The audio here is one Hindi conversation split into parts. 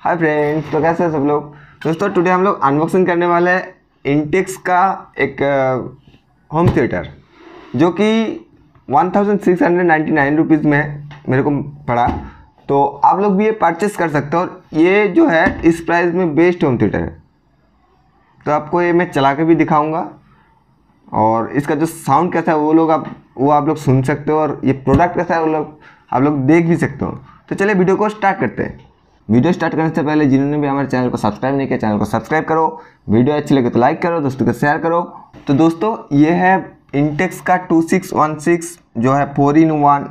हाय फ्रेंड्स, तो कैसे हैं सब लोग। दोस्तों टुडे हम लोग अनबॉक्सिंग करने वाले हैं इंटेक्स का एक होम थिएटर जो कि 1699 रुपीज़ में मेरे को पड़ा। तो आप लोग भी ये परचेस कर सकते हो और ये जो है इस प्राइस में बेस्ट होम थिएटर है। तो आपको ये मैं चला के भी दिखाऊंगा और इसका जो साउंड कैसा है वो आप लोग सुन सकते हो और ये प्रोडक्ट कैसा है वो आप लोग देख भी सकते हो। तो चलिए वीडियो को स्टार्ट करते हैं। वीडियो स्टार्ट करने से पहले जिन्होंने भी हमारे चैनल को सब्सक्राइब नहीं किया, चैनल को सब्सक्राइब करो। वीडियो अच्छी लगे तो लाइक करो, दोस्तों को शेयर करो। तो दोस्तों ये है इंटेक्स का 2616 जो है 4-in-1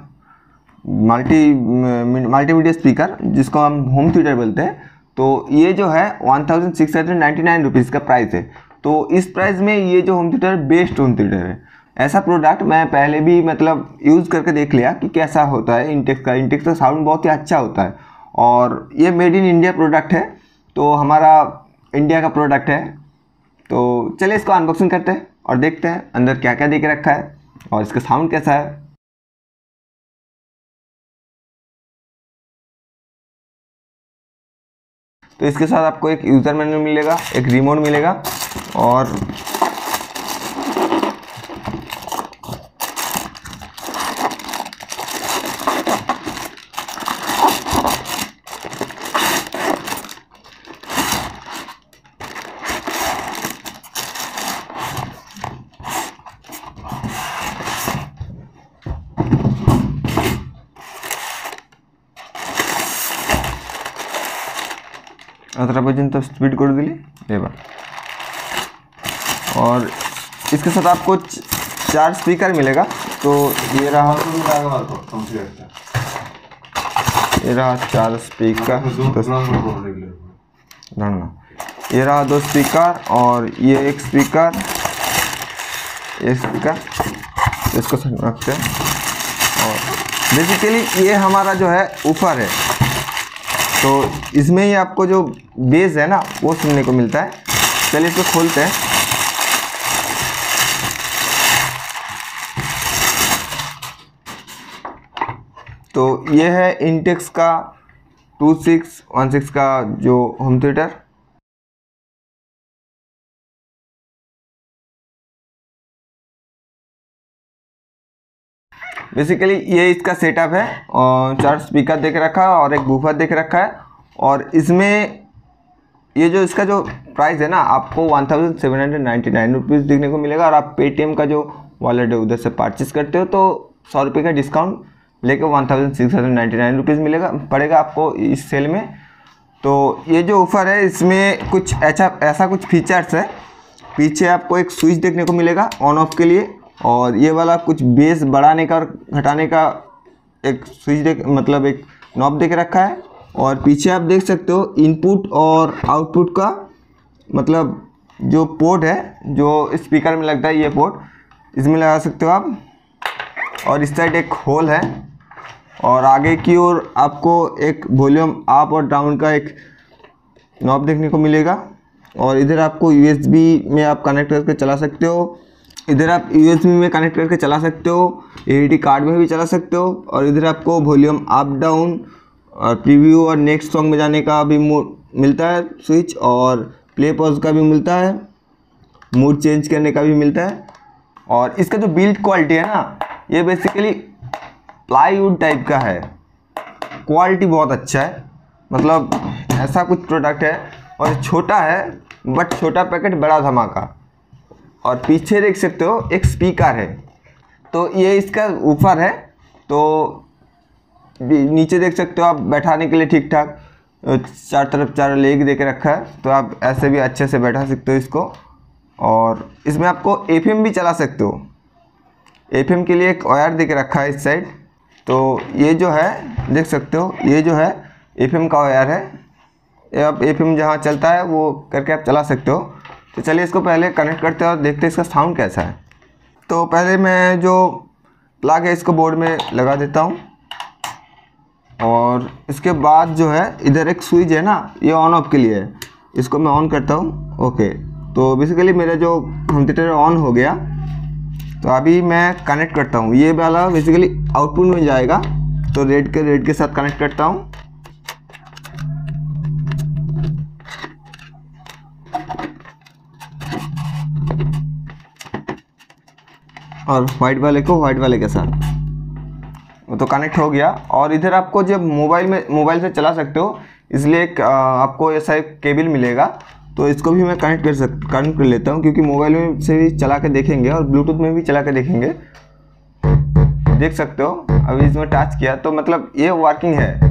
मल्टीमीडिया स्पीकर जिसको हम होम थिएटर बोलते हैं। तो ये जो है 1699 रुपीज़ का प्राइस है। तो इस प्राइस में ये जो home theatre best home theatre है। ऐसा प्रोडक्ट मैं पहले भी मतलब यूज़ करके देख लिया कि कैसा होता है इंटेक्स का साउंड बहुत ही अच्छा होता है और ये मेड इन इंडिया प्रोडक्ट है। तो हमारा इंडिया का प्रोडक्ट है। तो चलिए इसको अनबॉक्सिंग करते हैं और देखते हैं अंदर क्या क्या दे के रखा है और इसका साउंड कैसा है। तो इसके साथ आपको एक यूज़र मैनुअल मिलेगा, एक रिमोट मिलेगा और अतरा पर्यंत स्पीड कर दिली एबार। और इसके साथ आपको 4 स्पीकर मिलेगा। तो ये रहा 4 स्पीकर, ये रहा 2 स्पीकर और ये एक स्पीकर, इसको रखते हैं। और बेसिकली ये हमारा जो है ऊपर है। तो इसमें ही आपको जो बेस है ना वो सुनने को मिलता है। चलिए इसको खोलते हैं। तो ये है इंटेक्स का 2616 का जो होम थिएटर। बेसिकली ये इसका सेटअप है और 4 स्पीकर देख रखा है और एक बूफर देख रखा है। और इसमें ये जो इसका जो प्राइस है ना आपको 1799 रुपीज़ देखने को मिलेगा। और आप पेटीएम का जो वॉलेट है उधर से परचेस करते हो तो 100 रुपये का डिस्काउंट लेकर 1699 रुपीज़ पड़ेगा आपको इस सेल में। तो ये जो ऑफ़र है इसमें कुछ ऐसा कुछ फीचर्स है। पीछे आपको एक स्विच देखने को मिलेगा ऑन ऑफ के लिए और ये वाला कुछ बेस बढ़ाने का और घटाने का एक स्विच मतलब एक नॉब देख रखा है। और पीछे आप देख सकते हो इनपुट और आउटपुट का मतलब जो पोर्ट है जो स्पीकर में लगता है, ये पोर्ट इसमें लगा सकते हो आप। और इस साइड एक होल है और आगे की ओर आपको एक वॉल्यूम अप और डाउन का एक नॉब देखने को मिलेगा। और इधर आपको USB में आप कनेक्ट करके चला सकते हो। इधर आप USB में कनेक्ट करके चला सकते हो, AD कार्ड में भी चला सकते हो। और इधर आपको वॉल्यूम अप डाउन और प्रीव्यू और नेक्स्ट सॉन्ग में जाने का भी मिलता है स्विच, और प्ले पॉज का भी मिलता है, मूड चेंज करने का भी मिलता है। और इसका जो बिल्ड क्वालिटी है ना ये बेसिकली प्लाईवुड टाइप का है। क्वालिटी बहुत अच्छा है, मतलब ऐसा कुछ प्रोडक्ट है। और छोटा है बट छोटा पैकेट बड़ा धमाका। और पीछे देख सकते हो एक स्पीकर है। तो ये इसका ऊपर है। तो नीचे देख सकते हो आप बैठाने के लिए ठीक ठाक 4 तरफ 4 लेग दे के रखा है। तो आप ऐसे भी अच्छे से बैठा सकते हो इसको। और इसमें आपको FM भी चला सकते हो। FM के लिए एक वायर दे के रखा है इस साइड। तो ये जो है देख सकते हो, ये जो है FM का वायर है। ये आप FM जहाँ चलता है वो करके आप चला सकते हो। तो चलिए इसको पहले कनेक्ट करते हैं और देखते हैं इसका साउंड कैसा है। तो पहले मैं जो प्लग है इसको बोर्ड में लगा देता हूँ। और इसके बाद जो है इधर एक स्विच है ना ये ऑन ऑफ के लिए है, इसको मैं ऑन करता हूँ। ओके, तो बेसिकली मेरा जो होम थिएटर ऑन हो गया। तो अभी मैं कनेक्ट करता हूँ, ये वाला बेसिकली आउटपुट में जाएगा। तो रेड के साथ कनेक्ट करता हूँ। और वाइट वाले को वाइट वाले के साथ, वो तो कनेक्ट हो गया। और इधर आपको जब मोबाइल से चला सकते हो, इसलिए एक आपको ऐसा एक केबल मिलेगा, तो इसको भी मैं कनेक्ट कर लेता हूँ, क्योंकि मोबाइल में से भी चला के देखेंगे और ब्लूटूथ में भी चला के देखेंगे। देख सकते हो अभी इसमें टच किया तो मतलब ये वर्किंग है।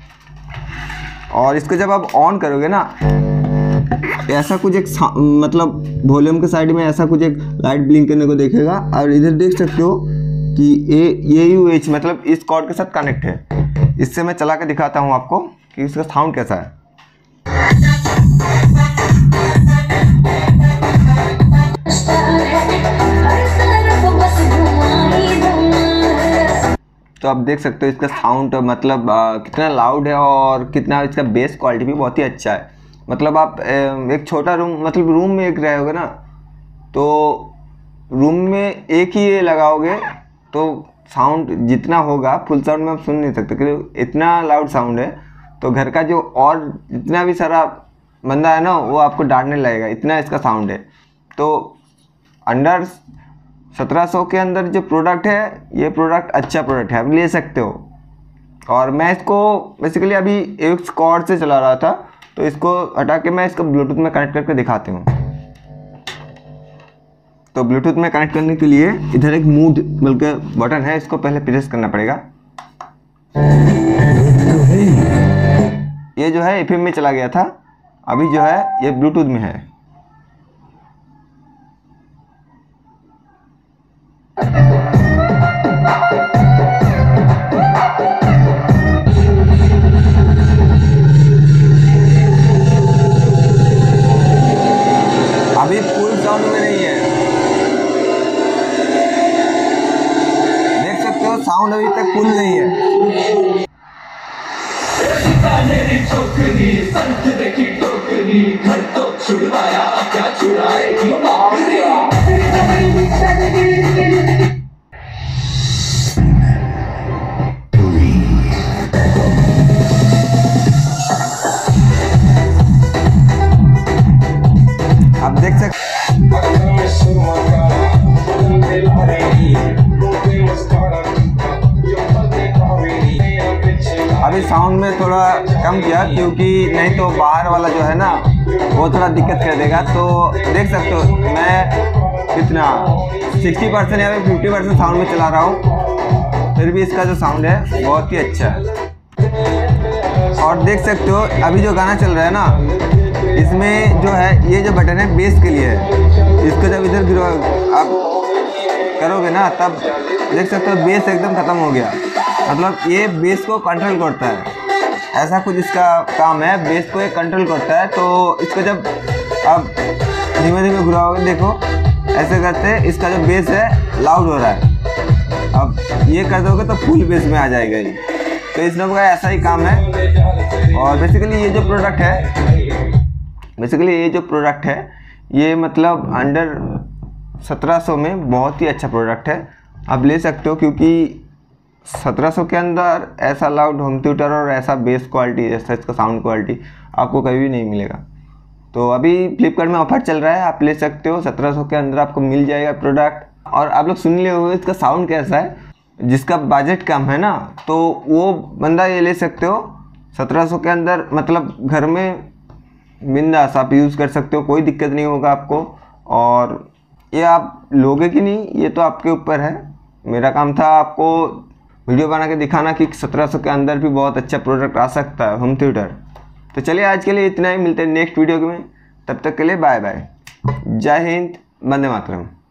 और इसको जब आप ऑन करोगे ना, ऐसा कुछ एक मतलब वॉल्यूम के साइड में ऐसा कुछ एक लाइट ब्लिंक करने को देखेगा। और इधर देख सकते हो कि AUH मतलब इस कॉर्ड के साथ कनेक्ट है। इससे मैं चला के दिखाता हूँ आपको कि इसका साउंड कैसा है। तो आप देख सकते हो इसका साउंड मतलब कितना लाउड है और कितना इसका बेस क्वालिटी भी बहुत ही अच्छा है। मतलब आप एक छोटा रूम में एक रहोगे ना, तो रूम में एक ही ये लगाओगे तो साउंड जितना होगा फुल साउंड में आप सुन नहीं सकते, क्योंकि इतना लाउड साउंड है। तो घर का जो और जितना भी सारा बंदा है ना, वो आपको डांटने लगेगा, इतना इसका साउंड है। तो अंडर 1700 के अंदर जो प्रोडक्ट है, ये प्रोडक्ट अच्छा प्रोडक्ट है, आप ले सकते हो। और मैं इसको बेसिकली अभी एक कॉर्ड से चला रहा था, तो इसको हटा के मैं इसको ब्लूटूथ में कनेक्ट करके दिखाती हूँ। तो ब्लूटूथ में कनेक्ट करने के लिए इधर एक मूव बल्कि बटन है, इसको पहले प्रेस करना पड़ेगा। ये जो है FM में चला गया था, अभी जो है ये ब्लूटूथ में है। अभी फुल साउंड में नहीं है, देख सकते हो साउंड अभी तक फुल नहीं है। आप देख सकते अभी साउंड में थोड़ा कम किया, क्योंकि नहीं तो बाहर वाला जो है ना वो थोड़ा दिक्कत कर देगा। तो देख सकते हो मैं कितना 60% या 50% साउंड में चला रहा हूँ, फिर भी इसका जो साउंड है बहुत ही अच्छा है। और देख सकते हो अभी जो गाना चल रहा है ना, इसमें जो है ये जो बटन है बेस के लिए है। इसको जब इधर आप करोगे ना, तब देख सकते हो बेस एकदम ख़त्म हो गया। मतलब ये बेस को कंट्रोल करता है, ऐसा कुछ इसका काम है, बेस को ये कंट्रोल करता है। तो इसको जब आप धीमे धीमे घुराओगे, देखो ऐसे करते इसका जो बेस है लाउड हो रहा है। अब ये कर दोगे तो फुल बेस में आ जाएगा ये। तो इस नोब का ऐसा ही काम है। और बेसिकली ये जो प्रोडक्ट है ये मतलब अंडर 1700 में बहुत ही अच्छा प्रोडक्ट है, आप ले सकते हो। क्योंकि 1700 के अंदर ऐसा लाउड होम थिएटर और ऐसा बेस क्वालिटी, ऐसा इसका साउंड क्वालिटी आपको कभी भी नहीं मिलेगा। तो अभी फ्लिपकार्ट में ऑफर चल रहा है, आप ले सकते हो। 1700 के अंदर आपको मिल जाएगा प्रोडक्ट। और आप लोग सुन लिए होंगे इसका साउंड कैसा है, जिसका बजट कम है ना, तो वो बंदा ये ले सकते हो 1700 के अंदर। मतलब घर में बिंदास आप यूज़ कर सकते हो, कोई दिक्कत नहीं होगा आपको। और ये आप लोगे कि नहीं, ये तो आपके ऊपर है। मेरा काम था आपको वीडियो बना के दिखाना कि 1700 के अंदर भी बहुत अच्छा प्रोडक्ट आ सकता है होम थिएटर। तो चलिए आज के लिए इतना ही, मिलते हैं नेक्स्ट वीडियो में। तब तक के लिए बाय बाय। जय हिंद, वंदे मातरम।